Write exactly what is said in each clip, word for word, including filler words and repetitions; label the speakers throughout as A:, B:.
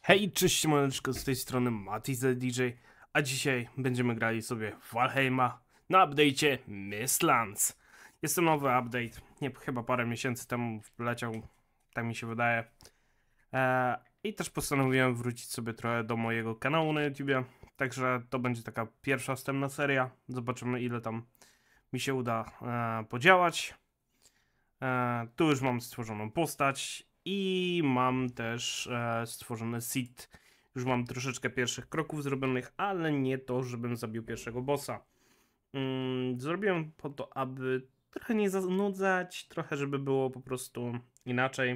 A: Hej, cześć siemaneczko, z tej strony Mati z D J, a dzisiaj będziemy grali sobie w Valheima na update'cie Mistlands. Jest to nowy update, nie, chyba parę miesięcy temu wleciał, tak mi się wydaje. Eee, I też postanowiłem wrócić sobie trochę do mojego kanału na YouTubie, także to będzie taka pierwsza wstępna seria. Zobaczymy, ile tam mi się uda e, podziałać. E, tu już mam stworzoną postać i mam też e, stworzony seed. Już mam troszeczkę pierwszych kroków zrobionych, ale nie to, żebym zabił pierwszego bossa. Mm, zrobiłem po to, aby trochę nie zanudzać, trochę żeby było po prostu inaczej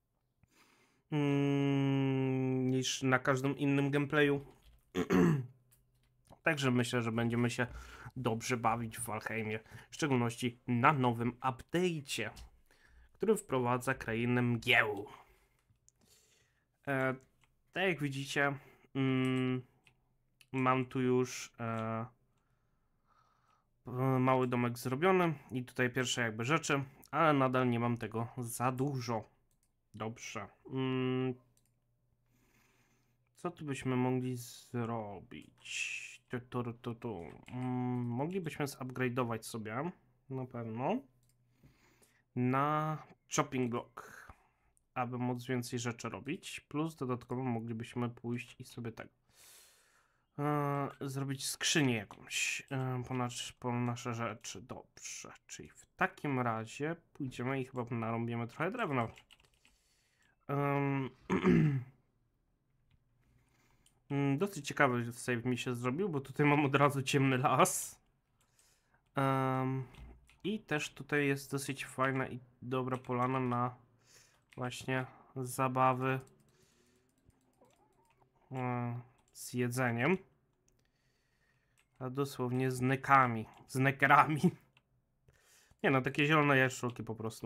A: mm, niż na każdym innym gameplayu. Także myślę, że będziemy się dobrze bawić w Valheimie, w szczególności na nowym update'cie, który wprowadza krainę mgieł. E, tak jak widzicie, mm, mam tu już e, mały domek zrobiony i tutaj pierwsze jakby rzeczy, ale nadal nie mam tego za dużo. Dobrze. Mm, co tu byśmy mogli zrobić? Tu, tu, tu, tu. Mm, moglibyśmy zupgrade'ować sobie na pewno na chopping block, aby móc więcej rzeczy robić, plus dodatkowo moglibyśmy pójść i sobie tak e, zrobić skrzynię jakąś e, po, nasz, po nasze rzeczy. Dobrze, czyli w takim razie pójdziemy i chyba narąbimy trochę drewna. Um, dosyć ciekawy save mi się zrobił, bo tutaj mam od razu ciemny las. Um, I też tutaj jest dosyć fajna i dobra polana na właśnie zabawy e, z jedzeniem. A dosłownie z nekami, z nekerami. Nie no, takie zielone jaszczurki po prostu.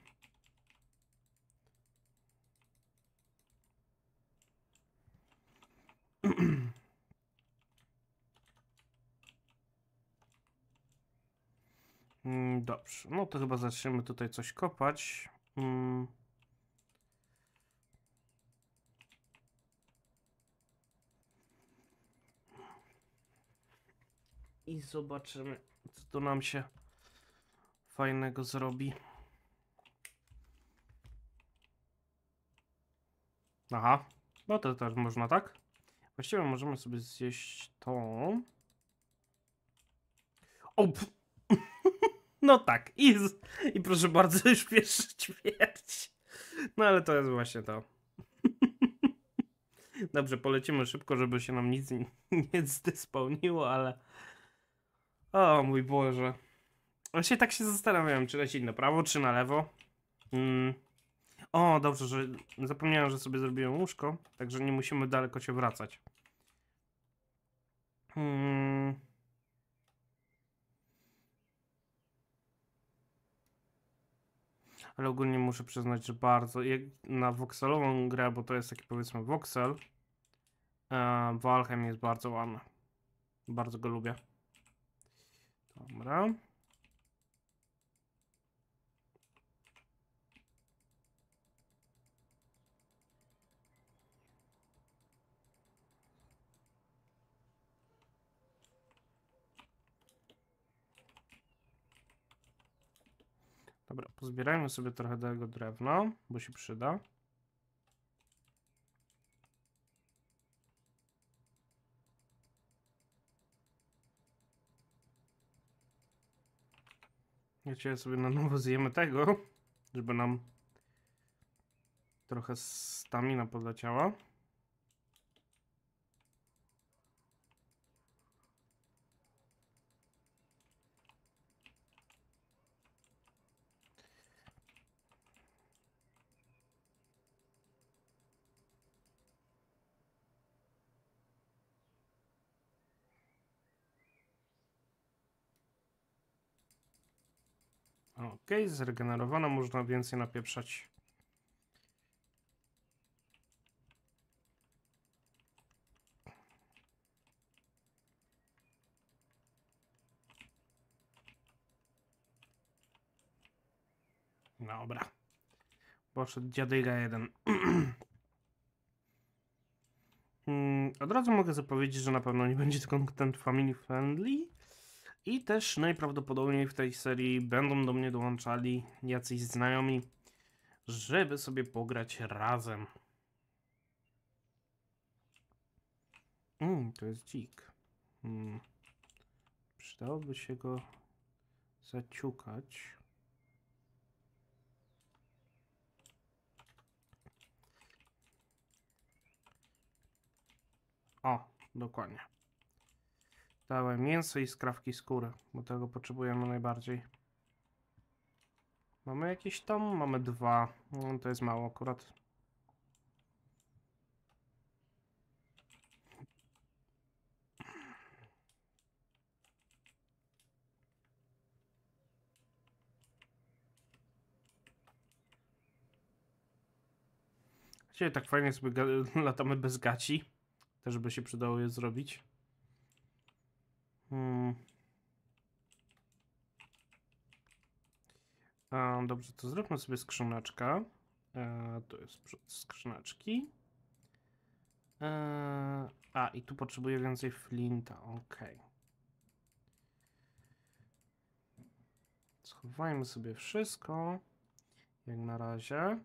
A: Mm, dobrze, no to chyba zaczniemy tutaj coś kopać. Mm. I zobaczymy, co tu nam się fajnego zrobi. Aha, no to też można, tak? Właściwie możemy sobie zjeść to. O! No tak, i, z... i proszę bardzo, już pierwszy ćwierć. No ale to jest właśnie to. Dobrze, polecimy szybko, żeby się nam nic nie, nie zdyspełniło, ale... O mój Boże. Właśnie tak się zastanawiałem, czy lecieć na prawo, czy na lewo. Mm. O, dobrze, że zapomniałem, że sobie zrobiłem łóżko, także nie musimy daleko się wracać. Hmm. Ale ogólnie muszę przyznać, że bardzo, jak na voxelową grę, bo to jest taki powiedzmy voxel, e, Valheim jest bardzo ładny. Bardzo go lubię. Dobra. Dobra, pozbierajmy sobie trochę tego drewna, bo się przyda. Wiecie, sobie na nowo zjemy tego, żeby nam trochę stamina podleciała. Ok, zregenerowana, można więcej napieprzać. Dobra. Poszedł dziadyga jeden. Od razu mogę zapowiedzieć, że na pewno nie będzie to content family friendly. I też najprawdopodobniej w tej serii będą do mnie dołączali jacyś znajomi, żeby sobie pograć razem. Mm, to jest dzik. Mm. Przydałoby się go zaciukać. O, dokładnie. Dałem mięso i skrawki skóry, bo tego potrzebujemy najbardziej. Mamy jakieś tam? Mamy dwa. No, to jest mało akurat. Dzisiaj tak fajnie sobie latamy bez gaci. Też by się przydało je zrobić. Hmm. A, dobrze, to zróbmy sobie skrzyneczkę. E, to jest przód skrzyneczki. E, a, i tu potrzebuję więcej flinta. Ok. Schowajmy sobie wszystko. Jak na razie.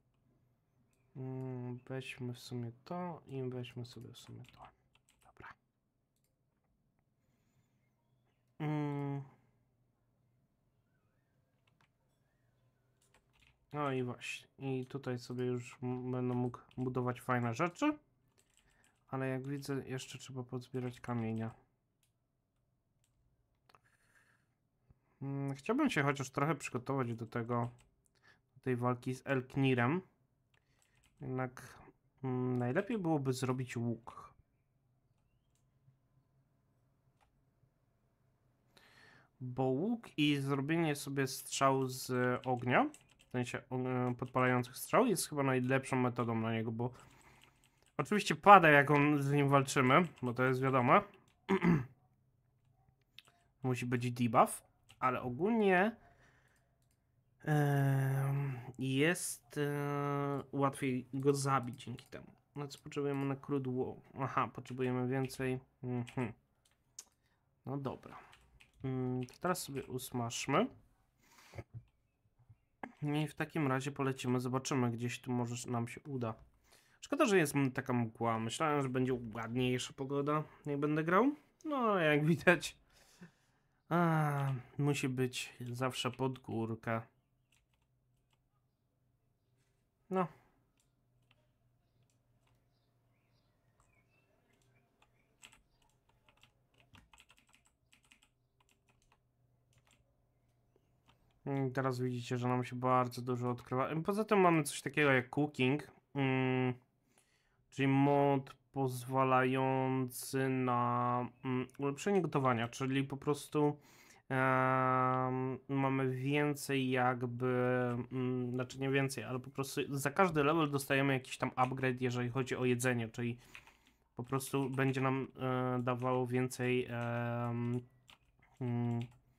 A: Mm, weźmy w sumie to i weźmy sobie w sumie to. Dobra. Mm. No i właśnie. I tutaj sobie już będę mógł budować fajne rzeczy. Ale jak widzę, jeszcze trzeba pozbierać kamienia. Mm, chciałbym się chociaż trochę przygotować do tego, do tej walki z Elknirem. Jednak mm, najlepiej byłoby zrobić łuk. Bo łuk i zrobienie sobie strzał z ognia, w sensie podpalających strzał, jest chyba najlepszą metodą na niego, bo oczywiście pada, jak on z nim walczymy, bo to jest wiadomo. Musi być debuff, ale ogólnie yy, jest yy, łatwiej go zabić dzięki temu. No co potrzebujemy na crude wall? Aha, potrzebujemy więcej. Mhm. No dobra. Yy, to teraz sobie usmażmy. I w takim razie polecimy, zobaczymy, gdzieś tu może nam się uda. Szkoda, że jest taka mgła. Myślałem, że będzie ładniejsza pogoda, jak będę grał. No, jak widać, a, musi być zawsze pod górkę. No. I teraz widzicie, że nam się bardzo dużo odkrywa. Poza tym mamy coś takiego jak cooking, mm, czyli mod pozwalający na mm, ulepszenie gotowania, czyli po prostu Um, mamy więcej jakby, um, znaczy nie więcej, ale po prostu za każdy level dostajemy jakiś tam upgrade, jeżeli chodzi o jedzenie, czyli po prostu będzie nam e, dawało więcej um, um,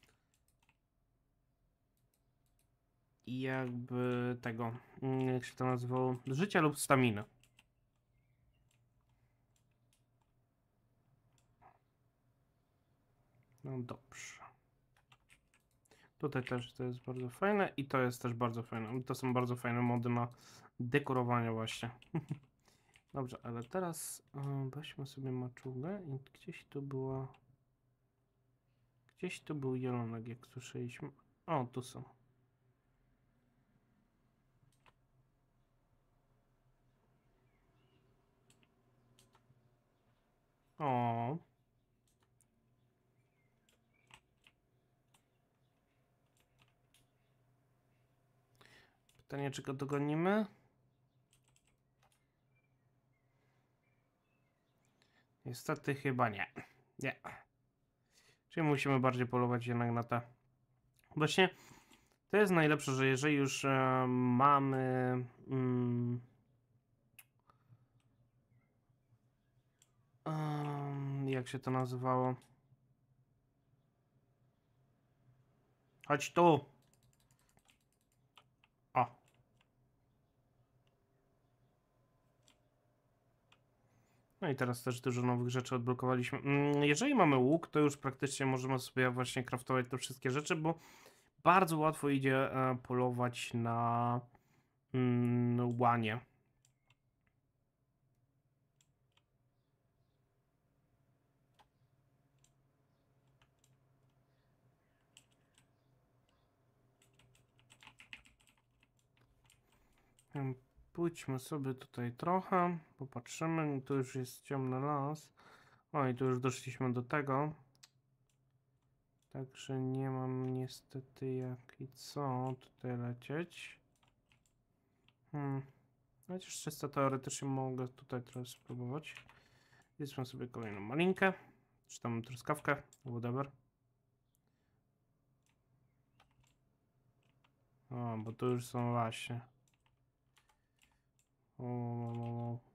A: jakby tego, um, jak się to nazywało, życia lub stamina. No dobrze. Tutaj też to jest bardzo fajne i to jest też bardzo fajne. To są bardzo fajne mody na dekorowanie właśnie. Dobrze, ale teraz yy, weźmy sobie maczugę i gdzieś tu była... Gdzieś tu był jelonek, jak słyszeliśmy. O, tu są. O. Pytanie, czy go dogonimy? Niestety chyba nie. Nie. Czyli musimy bardziej polować jednak na te. Właśnie to jest najlepsze, że jeżeli już e, mamy mm, um, jak się to nazywało? Chodź tu. O. No i teraz też dużo nowych rzeczy odblokowaliśmy. Mm, Jeżeli mamy łuk, to już praktycznie możemy sobie właśnie craftować te wszystkie rzeczy, bo bardzo łatwo idzie e, polować na mm, łanie. Em, Pójdźmy sobie tutaj trochę, popatrzymy. Tu już jest ciemny las. O, i tu już doszliśmy do tego. Także nie mam niestety jak i co tutaj lecieć. Hmm. Chociaż czysto teoretycznie mogę tutaj trochę spróbować. Zjedzmy sobie kolejną malinkę. Czy tam truskawkę, whatever. O, bo tu już są właśnie. O, o, o.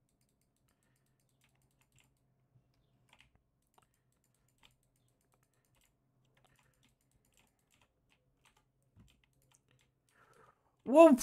A: Wow.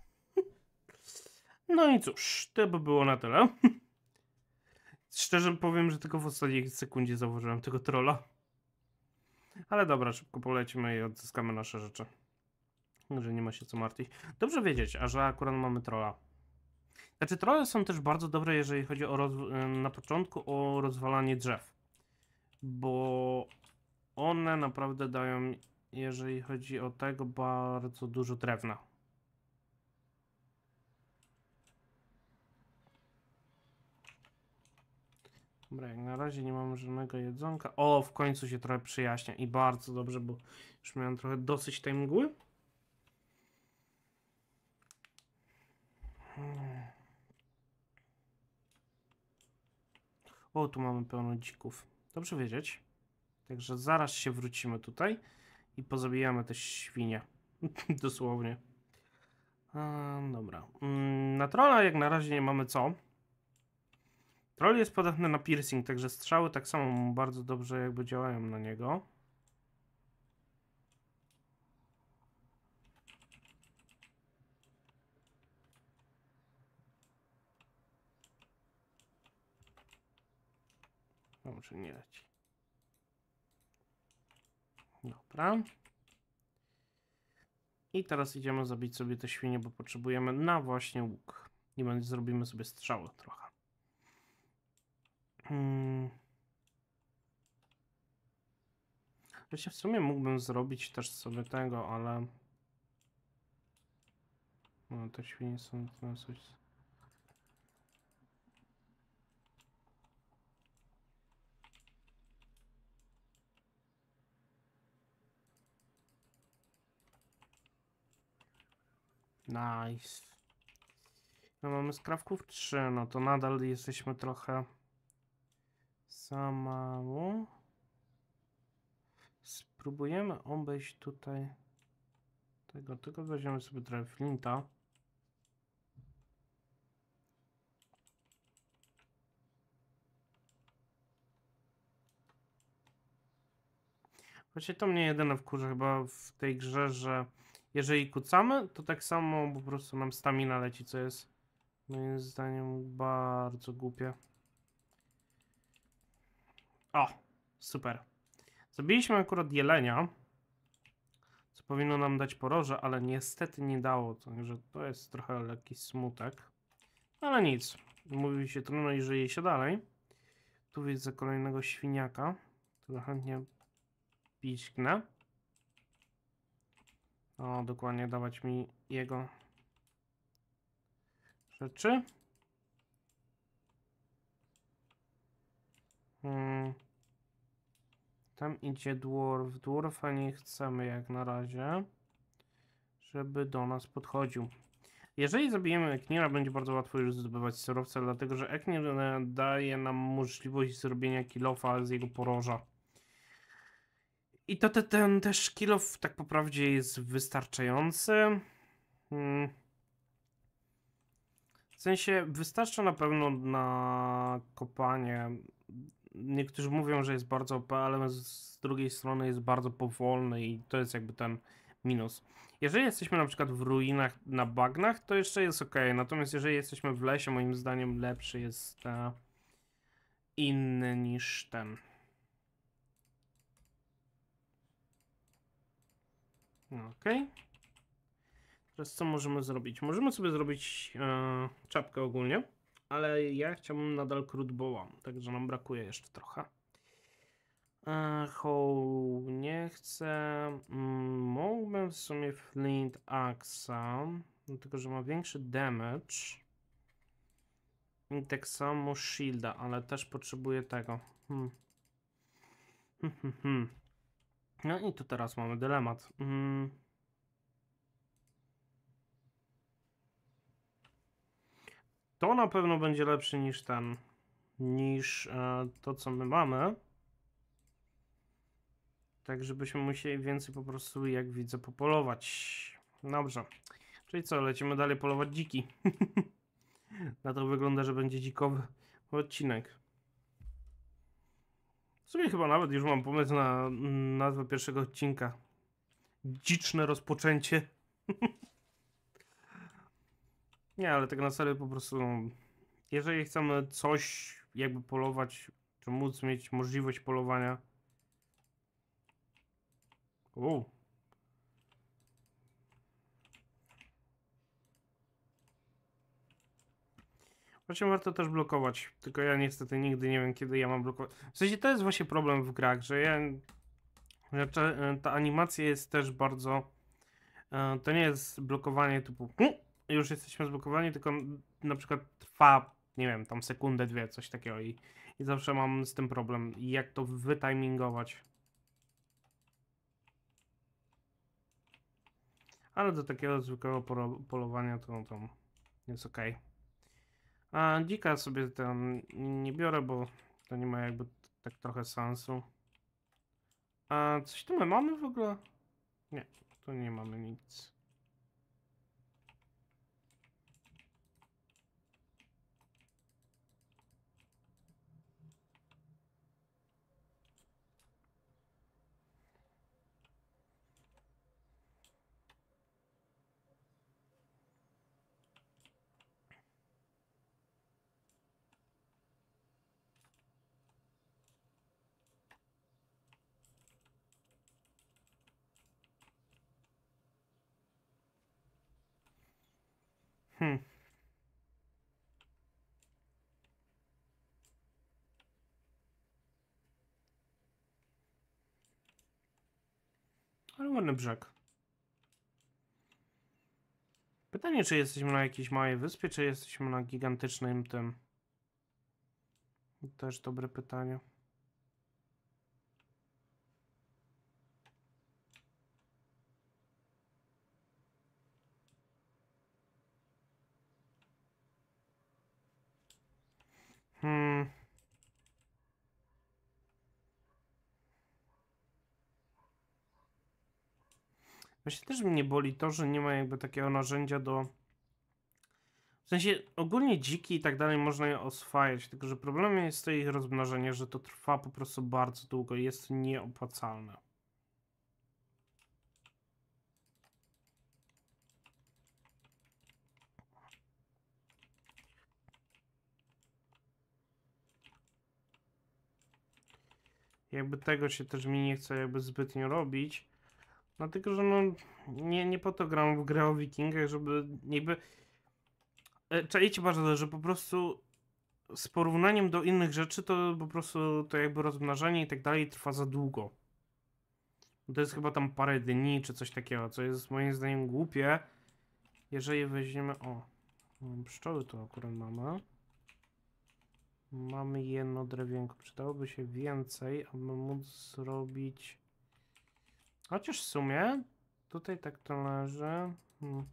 A: No i cóż, to by było na tyle. Szczerze powiem, że tylko w ostatniej sekundzie zauważyłem tego trolla. Ale dobra, szybko polecimy i odzyskamy nasze rzeczy. Że nie ma się co martwić. Dobrze wiedzieć, a że akurat mamy trolla. Znaczy, trolle są też bardzo dobre, jeżeli chodzi o na początku o rozwalanie drzew. Bo one naprawdę dają, jeżeli chodzi o tego, bardzo dużo drewna. Dobra, jak na razie nie mamy żadnego jedzonka. O, w końcu się trochę przyjaśnia i bardzo dobrze, bo już miałem trochę dosyć tej mgły. O, tu mamy pełno dzików. Dobrze wiedzieć. Także zaraz się wrócimy tutaj i pozabijamy te świnie. Dosłownie. A, dobra. Mm, na trolla jak na razie nie mamy co. Troll jest podatny na piercing, także strzały tak samo bardzo dobrze jakby działają na niego. Dobrze, nie leci. Dobra. I teraz idziemy zabić sobie te świnie, bo potrzebujemy na właśnie łuk. I będzie zrobimy sobie strzały trochę. Hmm. Wiecie, w sumie mógłbym zrobić też sobie tego, ale... No, te świnie są coś... Nice. No mamy skrawków trzy, no to nadal jesteśmy trochę za mało. Spróbujemy obejść tutaj tego, tylko weźmiemy sobie trochę flinta. Właśnie to mnie jedyne wkurza chyba w tej grze, że jeżeli kucamy, to tak samo po prostu nam stamina leci, co jest moim zdaniem bardzo głupie. O, super. Zabiliśmy akurat jelenia, co powinno nam dać poroże, ale niestety nie dało, także to jest trochę lekki smutek. Ale nic, mówi się trudno i żyje się dalej. Tu widzę kolejnego świniaka, który chętnie pisknę. O, dokładnie dawać mi jego rzeczy. Hmm. Tam idzie dwarf. Dwarfa nie chcemy jak na razie, żeby do nas podchodził. Jeżeli zabijemy Eknira, będzie bardzo łatwo już zdobywać surowce, dlatego że Eknir daje nam możliwość zrobienia kill-offa z jego poroża. I to te, ten też kill-off tak po prawdzie jest wystarczający. Hmm. W sensie wystarcza na pewno na kopanie. Niektórzy mówią, że jest bardzo O P, ale z drugiej strony jest bardzo powolny i to jest jakby ten minus. Jeżeli jesteśmy na przykład w ruinach na bagnach, to jeszcze jest ok. Natomiast jeżeli jesteśmy w lesie, moim zdaniem lepszy jest e, inny niż ten. Okej. Okay. Teraz co możemy zrobić? Możemy sobie zrobić e, czapkę ogólnie, ale ja chciałbym nadal krótboła, także nam brakuje jeszcze trochę. E, Hoł nie chcę. Mm, mógłbym w sumie Flint Axa, no tylko że ma większy damage. I tak samo shielda, ale też potrzebuję tego. Hmm. Hmm, hmm, hmm. No i tu teraz mamy dylemat. Hmm. To na pewno będzie lepszy niż ten, niż e, to, co my mamy. Tak, żebyśmy musieli więcej po prostu, jak widzę, popolować. Dobrze. Czyli co, lecimy dalej polować dziki. Na to wygląda, że będzie dzikowy odcinek. W sumie chyba nawet już mam pomysł na nazwę pierwszego odcinka. Dziczne rozpoczęcie. Nie, ale tak na serio po prostu, no, jeżeli chcemy coś jakby polować, czy móc mieć możliwość polowania. U. Właśnie warto też blokować, tylko ja niestety nigdy nie wiem, kiedy ja mam blokować. W sensie to jest właśnie problem w grach, że ja... że ta animacja jest też bardzo... To nie jest blokowanie typu już jesteśmy zblokowani, tylko na przykład trwa, nie wiem, tam sekundę, dwie, coś takiego i, i zawsze mam z tym problem. I jak to wytimingować. Ale do takiego zwykłego polowania to, to jest ok. A dzika sobie tam nie biorę, bo to nie ma jakby tak trochę sensu. A coś tu my mamy w ogóle? Nie, tu nie mamy nic. Hmm. Ale ładny brzeg. Pytanie, czy jesteśmy na jakiejś małej wyspie, czy jesteśmy na gigantycznym tym. Też dobre pytanie. Hmm. Właśnie też mnie boli to, że nie ma jakby takiego narzędzia do... W sensie ogólnie dziki i tak dalej można je oswajać, tylko że problemem jest to ich rozmnożenie, że to trwa po prostu bardzo długo i jest nieopłacalne. Jakby tego się też mi nie chce jakby zbytnio robić. Dlatego, że no nie, nie po to gram w grę o wikingach, żeby jakby... E, czajcie bardzo, że po prostu z porównaniem do innych rzeczy to po prostu to jakby rozmnażanie i tak dalej trwa za długo. To jest chyba tam parę dni czy coś takiego, co jest moim zdaniem głupie. Jeżeli weźmiemy... O, pszczoły tu akurat mamy. Mamy jedno drewienko. Przydałoby się więcej, aby móc zrobić... Chociaż w sumie tutaj tak to leży. Hmm.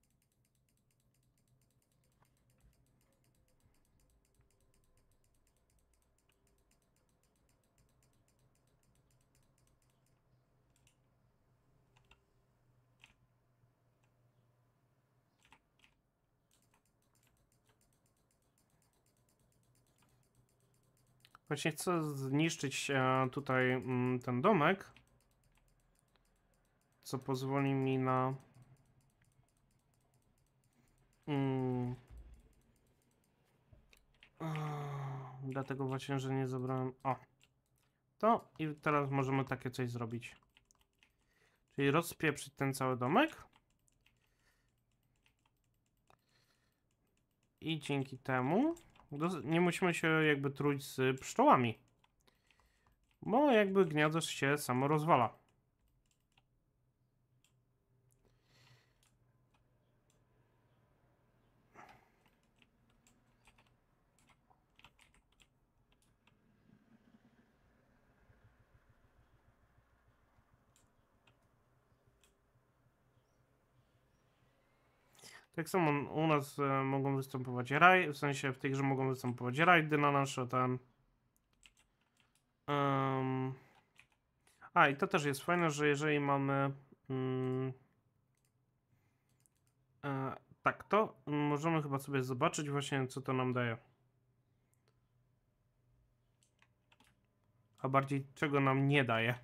A: Właśnie chcę zniszczyć e, tutaj mm, ten domek, co pozwoli mi na mm, Dlatego właśnie, że nie zabrałem... O! To i teraz możemy takie coś zrobić. Czyli rozpieprzyć ten cały domek. I dzięki temu nie musimy się jakby truć z pszczołami. Bo jakby gniazdo się samo rozwala. Tak samo u nas e, mogą występować raj, w sensie w tej grze mogą występować rajdy na nasze ten... Um, a i to też jest fajne, że jeżeli mamy... Mm, e, tak, to możemy chyba sobie zobaczyć właśnie, co to nam daje. A bardziej, czego nam nie daje.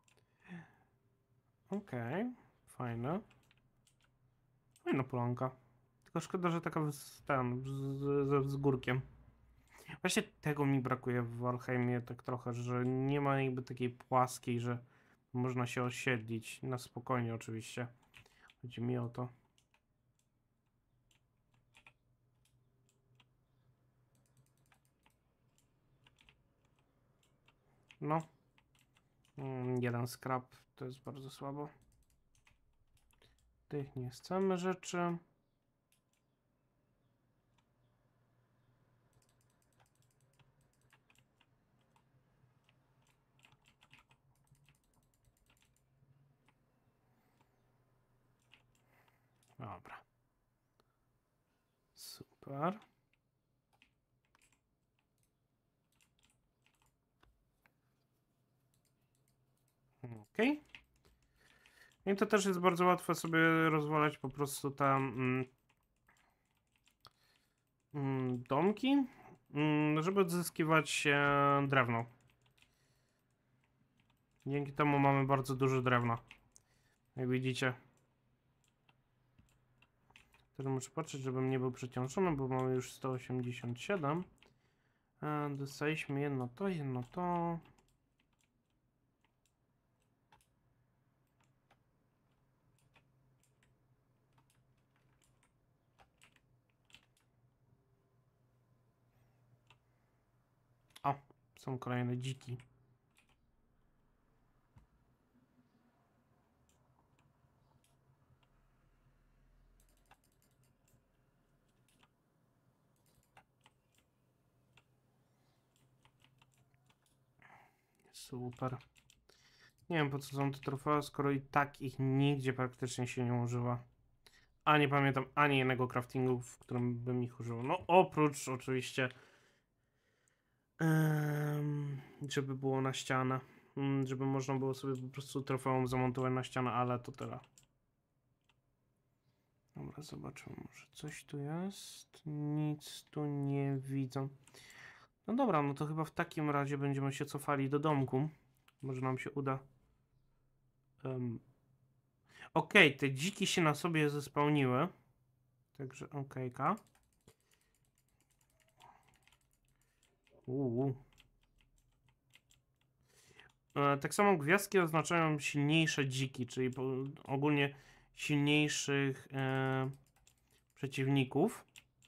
A: Okej, okay, fajne. Fajna polanka. Tylko szkoda, że taka z, ten, z, z, z górkiem. Właśnie tego mi brakuje w Valheimie tak trochę, że nie ma jakby takiej płaskiej, że można się osiedlić. Na spokojnie oczywiście. Chodzi mi o to. No. Mm, jeden scrap to jest bardzo słabo. Tych nie chcemy rzeczy. Dobra. Super. Okej. Okay. I to też jest bardzo łatwe sobie rozwalać po prostu tam mm, mm, domki, mm, żeby odzyskiwać e, drewno. Dzięki temu mamy bardzo dużo drewna. Jak widzicie. Teraz muszę patrzeć, żebym nie był przeciążony, bo mamy już sto osiemdziesiąt siedem. E, dostaliśmy jedno to, jedno to. O, są kolejne dziki. Super. Nie wiem, po co są te trofea, skoro i tak ich nigdzie praktycznie się nie używa. A nie pamiętam ani jednego craftingu, w którym bym ich użył. No oprócz oczywiście, um, żeby było na ścianę. Um, żeby można było sobie po prostu trofeum zamontować na ścianę, ale to tyle. Dobra, zobaczymy, może coś tu jest. Nic tu nie widzę. No dobra, no to chyba w takim razie będziemy się cofali do domku. Może nam się uda. Um. Okej, okay, te dziki się na sobie zespełniły. Także okejka. Uuu. E, tak samo gwiazdki oznaczają silniejsze dziki, czyli po, ogólnie silniejszych e, przeciwników.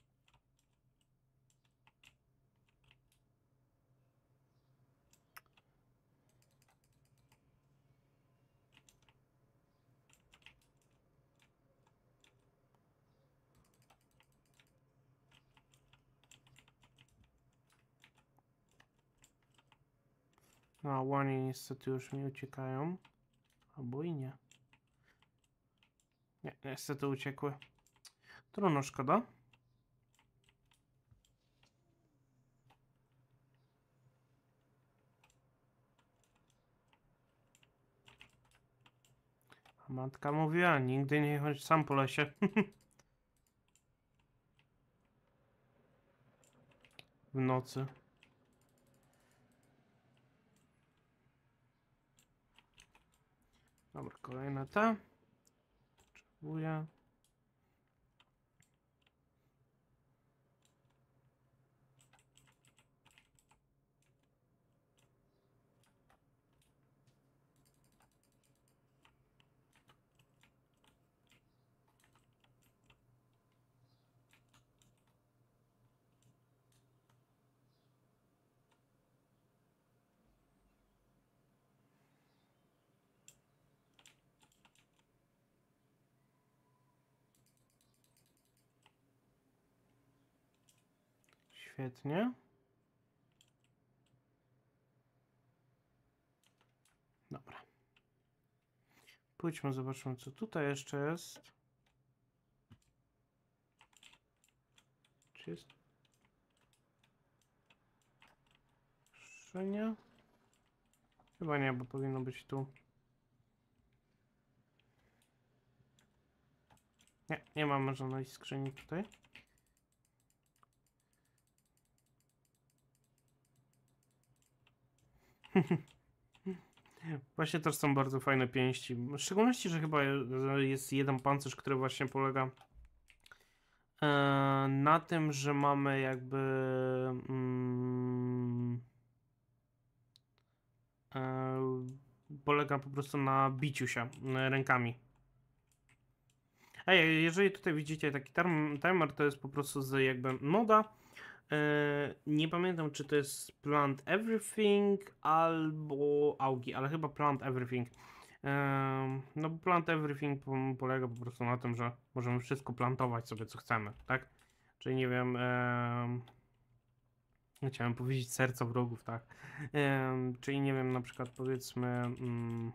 A: A łanie niestety już mi uciekają. Albo i nie. Nie, niestety uciekły. Trudno, szkoda. A matka mówiła, nigdy nie chodź sam po lesie. W nocy. Dobra, kolejne te. Potrzebuję. Świetnie. Dobra. Pójdźmy, zobaczymy, co tutaj jeszcze jest. Czy jest... Skrzynia? Chyba nie, bo powinno być tu. Nie, nie mamy żadnej skrzyni tutaj. Właśnie też są bardzo fajne pięści. W szczególności, że chyba jest jeden pancerz, który właśnie polega e, na tym, że mamy jakby mm, e, polega po prostu na biciu się e, rękami. Ej, jeżeli tutaj widzicie taki timer, to jest po prostu z jakby moda. E, nie pamiętam, czy to jest Plant Everything albo Augi, ale chyba Plant Everything. E, no bo Plant Everything polega po prostu na tym, że możemy wszystko plantować sobie, co chcemy, tak? Czyli nie wiem, e, chciałem powiedzieć serca wrogów, tak? E, czyli nie wiem, na przykład powiedzmy mm,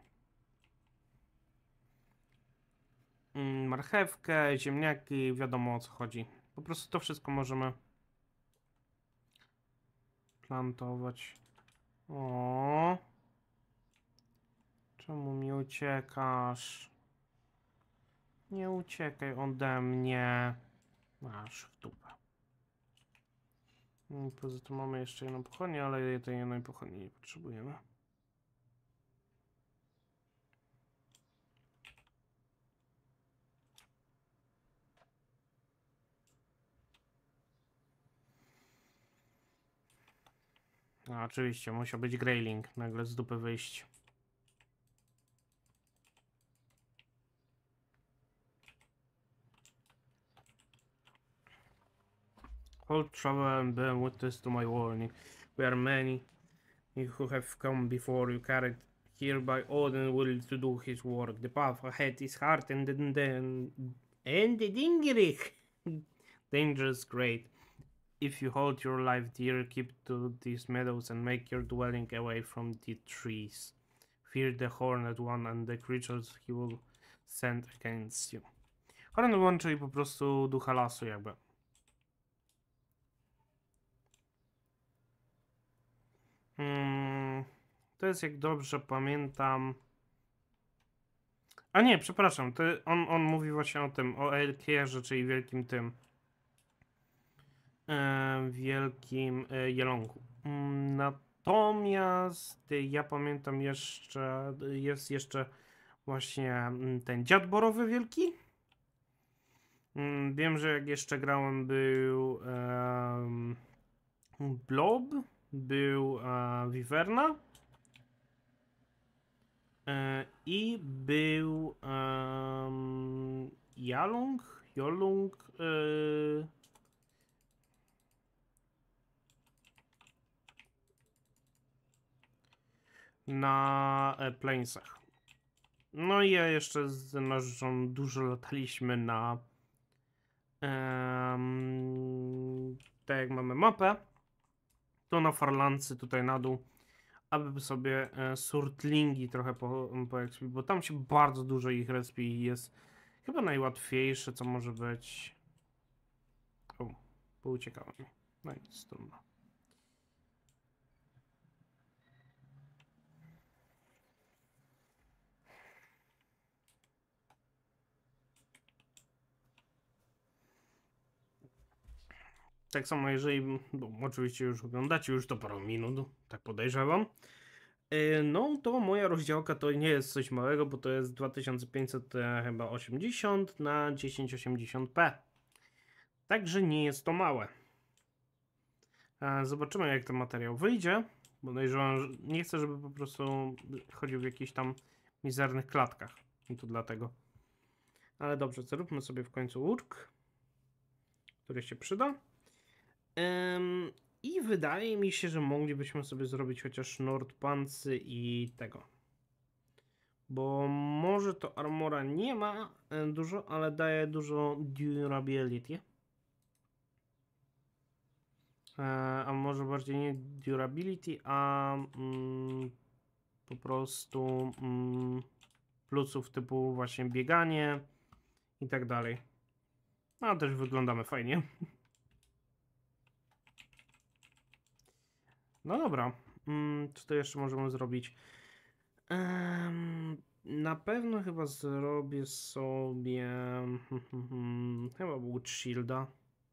A: mm, marchewkę, ziemniaki, wiadomo o co chodzi. Po prostu to wszystko możemy plantować. O, czemu mi uciekasz? Nie uciekaj ode mnie. Masz w dupę. I poza tym mamy jeszcze jedną pochodnię, ale tej jednej pochodni nie potrzebujemy. A, oczywiście, musiał być grayling, nagle z dupy wyjść. Hold travel and bear witness to my warning. We are many who have come before you, carried here by Odin will to do his work. The path ahead is hard and then and the dingerig dangerous great. If you hold your life dear, keep to these meadows and make your dwelling away from the trees. Fear the horned one and the creatures he will send against you. Horned one, czyli po prostu ducha lasu jakby. Hmm, to jest, jak dobrze pamiętam... A nie, przepraszam, to on, on mówi właśnie o tym, o Elkierze, czyli wielkim tym... E, wielkim e, jelonku. Mm, natomiast e, ja pamiętam jeszcze, jest jeszcze właśnie mm, ten dziad borowy wielki. Mm, wiem, że jak jeszcze grałem, był e, Blob, był e, Wiverna e, i był e, Jalung, Jolung. E, na e, Plainsach. No i ja jeszcze z nożą dużo lataliśmy na um, tak jak mamy mapę, to na Farlancy tutaj na dół, aby sobie e, surtlingi trochę po, po bo tam się bardzo dużo ich respi i jest chyba najłatwiejsze, co może być. O, pouciekałem. No nic, trudno. Tak samo jeżeli, bo oczywiście już oglądacie już to parę minut, tak podejrzewam, no to moja rozdziałka to nie jest coś małego, bo to jest dwa tysiące pięćset chyba osiemdziesiąt na tysiąc osiemdziesiąt p. Także nie jest to małe. Zobaczymy, jak ten materiał wyjdzie. Podejrzewam, że nie chcę, żeby po prostu chodził w jakichś tam mizernych klatkach. I to dlatego. Ale dobrze, zróbmy sobie w końcu łódź, który się przyda. Ym, I wydaje mi się, że moglibyśmy sobie zrobić chociaż Nordpancy i tego. Bo może to armora nie ma dużo, ale daje dużo durability. E, a może bardziej nie durability, a mm, po prostu mm, plusów typu właśnie bieganie i tak dalej. No też wyglądamy fajnie. No dobra, mm, co to jeszcze możemy zrobić? Em, na pewno chyba zrobię sobie chyba Wood Shielda.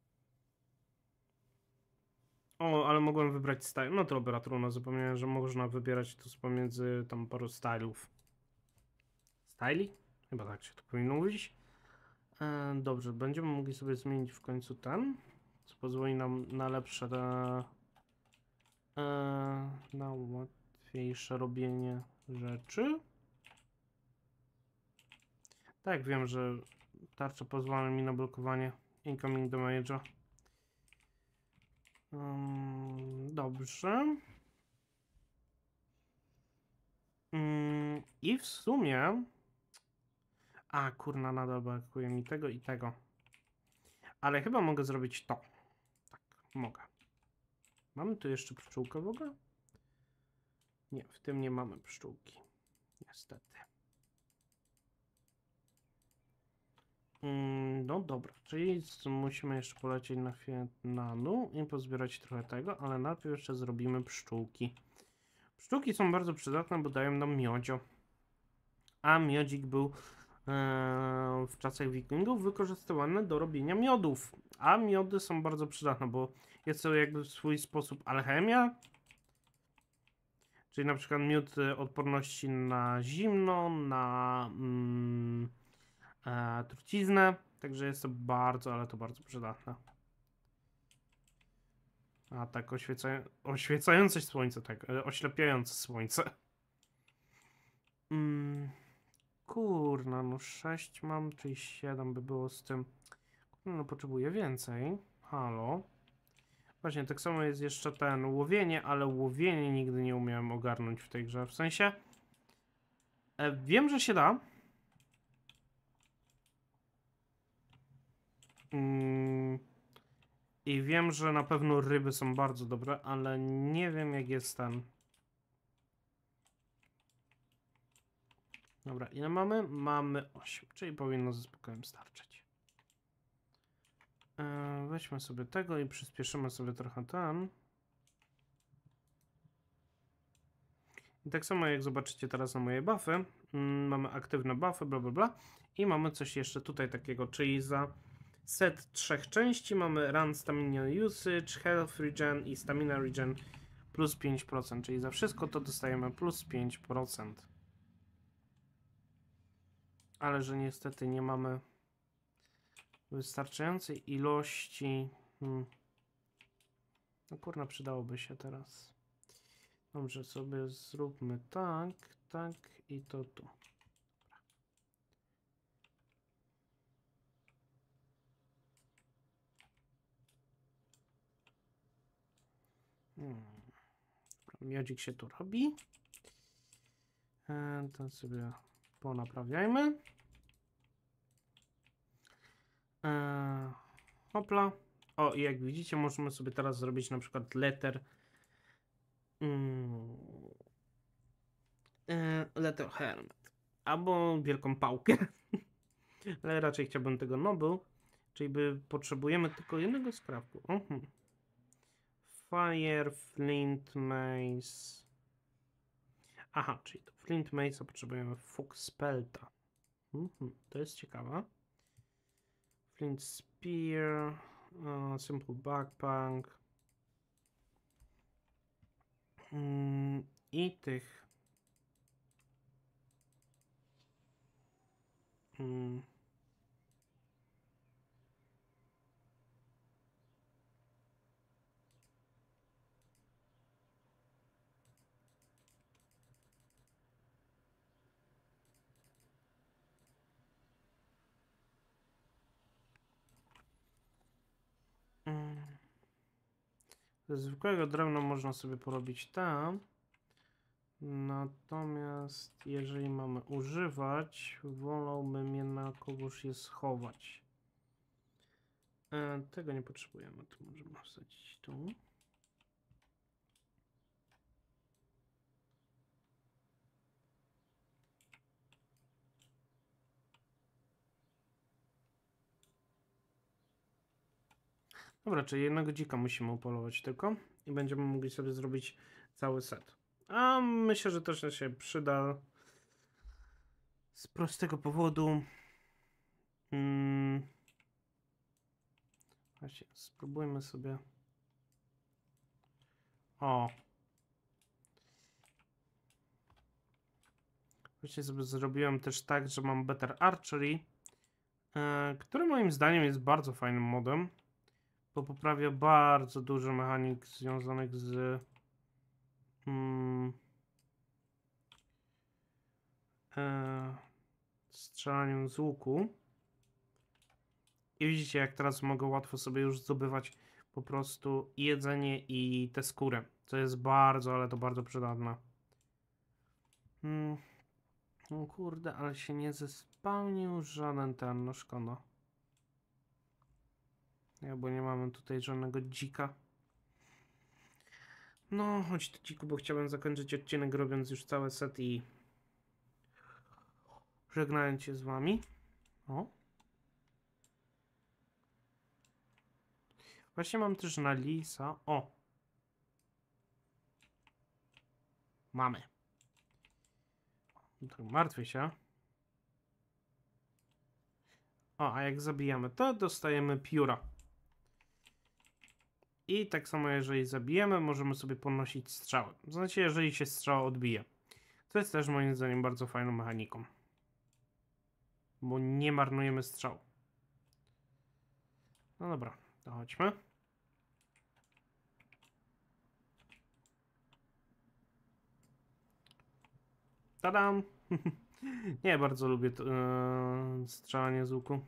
A: O, ale mogłem wybrać style. No to dobra, trudno. Zapomniałem, że można wybierać to z pomiędzy tam paru stylów. Styli? Chyba tak się to powinno mówić. E, dobrze, będziemy mogli sobie zmienić w końcu ten, co pozwoli nam na lepsze te, e, na łatwiejsze robienie rzeczy. Tak, wiem, że tarcza pozwala mi na blokowanie incoming damage'a. Um, dobrze. Um, I w sumie... A, kurna, nadal brakuje mi tego i tego. Ale chyba mogę zrobić to. Tak, mogę. Mamy tu jeszcze pszczółkę w ogóle? Nie, w tym nie mamy pszczółki. Niestety. Mm, no dobra, czyli musimy jeszcze polecieć na Fietnanu i pozbierać trochę tego, ale najpierw jeszcze zrobimy pszczółki. Pszczółki są bardzo przydatne, bo dają nam miodzio. A miodzik był e, w czasach wikingów wykorzystywany do robienia miodów. A miody są bardzo przydatne, bo jest to jakby w swój sposób alchemia. Czyli na przykład miód odporności na zimno, na mm, e, truciznę. Także jest to bardzo, ale to bardzo przydatne. A tak oświeca... oświecające słońce, tak, e, oślepiające słońce. Mm, kurna, no sześć mam, czyli siedem by było z tym. No potrzebuję więcej. Halo. Właśnie, tak samo jest jeszcze ten łowienie, ale łowienie nigdy nie umiałem ogarnąć w tej grze. W sensie e, wiem, że się da. Mm, I wiem, że na pewno ryby są bardzo dobre, ale nie wiem jak jest ten. Dobra, ile mamy? Mamy osiem, czyli powinno ze spokojem starczyć. E, weźmy sobie tego i przyspieszymy sobie trochę ten. I tak samo jak zobaczycie teraz na moje buffy, mm, mamy aktywne buffy, bla bla bla. I mamy coś jeszcze tutaj takiego, czyli za set trzech części mamy Run Stamina Usage, Health Regen i Stamina Regen plus pięć procent, czyli za wszystko to dostajemy plus pięć procent. Ale że niestety nie mamy wystarczającej ilości. Hmm. No kurna, przydałoby się teraz. Dobrze, sobie zróbmy tak, tak i to tu. Hmm. Miodzik się tu robi. E, to sobie ponaprawiajmy. E, hopla. O, i jak widzicie, możemy sobie teraz zrobić na przykład letter. Mm, e, letter helmet. Albo wielką pałkę. Ale raczej chciałbym tego noble. Czyli by potrzebujemy tylko jednego skrawku. Uh-huh. Fire, flint, mace. Aha, czyli to flint, mace, a potrzebujemy fox spelta. Uh-huh. To jest ciekawe. Flint spear, uh, simple backpack. Mm, I tych. Mm. Ze zwykłego drewna można sobie porobić tam. Natomiast jeżeli mamy używać, wolałbym jednak kogoś je schować. E, tego nie potrzebujemy, to możemy wsadzić tu. Dobra, czyli jednego dzika musimy upolować tylko i będziemy mogli sobie zrobić cały set. A myślę, że też się przyda z prostego powodu. Hmm. Właśnie, spróbujmy sobie. O. Właśnie sobie zrobiłem też tak, że mam Better Archery, e, który moim zdaniem jest bardzo fajnym modem, bo poprawia bardzo dużo mechanik związanych z mm, e, strzelaniem z łuku. I widzicie, jak teraz mogę łatwo sobie już zdobywać po prostu jedzenie i tę skórę, co jest bardzo, ale to bardzo przydatne. Mm. No kurde, ale się nie zespałnił żaden ten, no szkoda. Ja, bo nie mamy tutaj żadnego dzika. No, chodź do dziku, bo chciałem zakończyć odcinek robiąc już cały set i żegnając się z wami. O. Właśnie mam też na lisa. O. Mamy. Tak martwię się. O, a jak zabijamy to, dostajemy pióra. I tak samo jeżeli zabijemy, możemy sobie podnosić strzały. Znaczy, jeżeli się strzała odbije. To jest też moim zdaniem bardzo fajną mechaniką. Bo nie marnujemy strzał. No dobra, to chodźmy. Tadam! Nie bardzo lubię to, yy, strzelanie z łuku.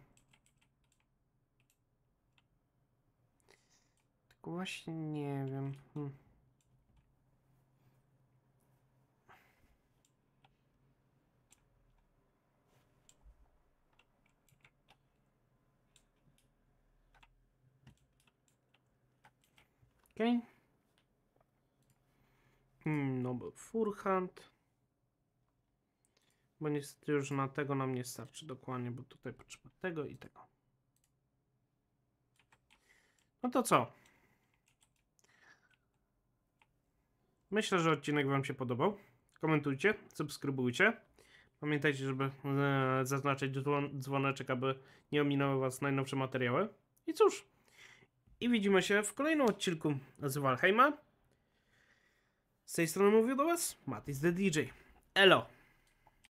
A: Tylko właśnie nie wiem. Hmm. Okej. Okay. Hmm, no bo Furhand. Bo niestety już na tego nam nie starczy dokładnie, bo tutaj potrzeba tego i tego. No to co? Myślę, że odcinek wam się podobał. Komentujcie, subskrybujcie. Pamiętajcie, żeby e, zaznaczyć dzwoneczek, aby nie ominęły was najnowsze materiały. I cóż, i widzimy się w kolejnym odcinku z Valheima. Z tej strony mówił do was Matis the D J. Elo!